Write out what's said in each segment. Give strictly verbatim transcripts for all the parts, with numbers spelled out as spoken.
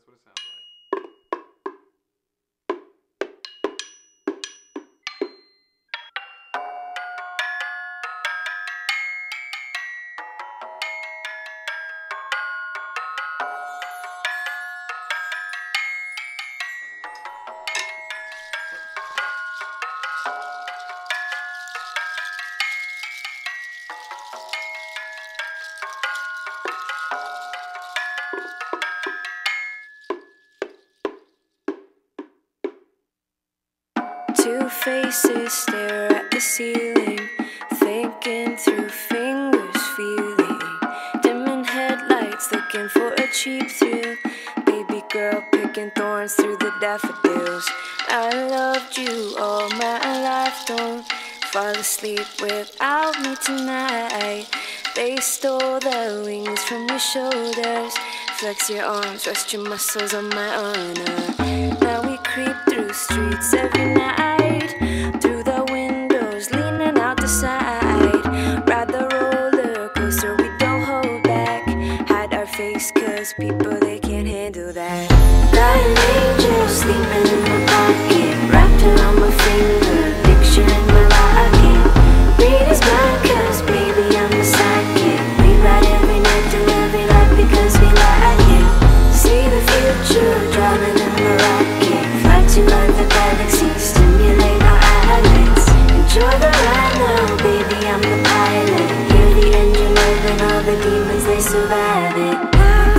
That's what it sounds like. Two faces stare at the ceiling, thinking through fingers, feeling. Dimming headlights, looking for a cheap thrill. Baby girl picking thorns through the daffodils. I loved you all my life, don't fall asleep without me tonight. They stole the wings from your shoulders. Flex your arms, rest your muscles on my honor. Now we creep through streets every night, through the windows, leaning out the side. Ride the roller coaster, we don't hold back. Hide our face, cause people, they can't handle that. Got an angel sleeping in my pocket, wrapped around my finger, picture in my locket. Read his mind, cause baby, I'm the sidekick. We ride every night, do every life because we like it. See the future, driving in the rocket. Fly to other galaxies, stimulate our eyelids. Enjoy the ride now, baby, I'm the pilot. Hear the engine open, all the demons, they survive it.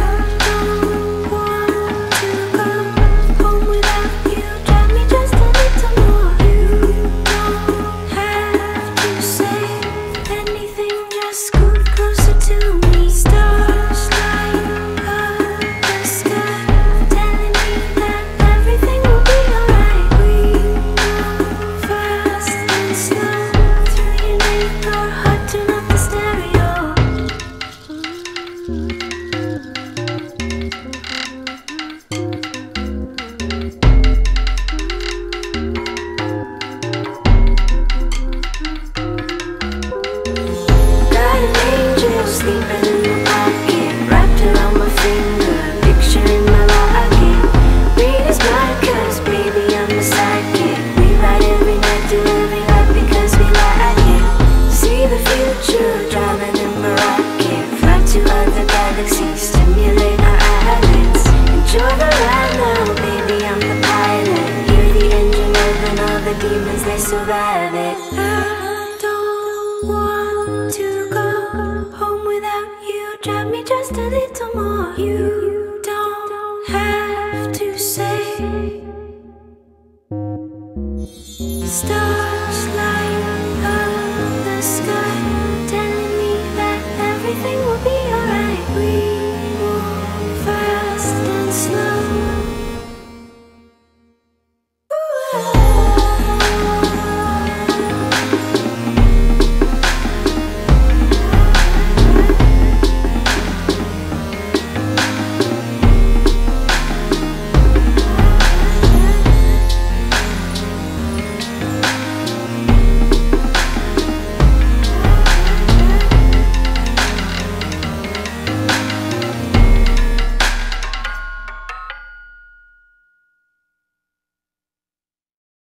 Demons, they survive it. I don't want to go home without you. Drive me just a little more. You don't have to say stop.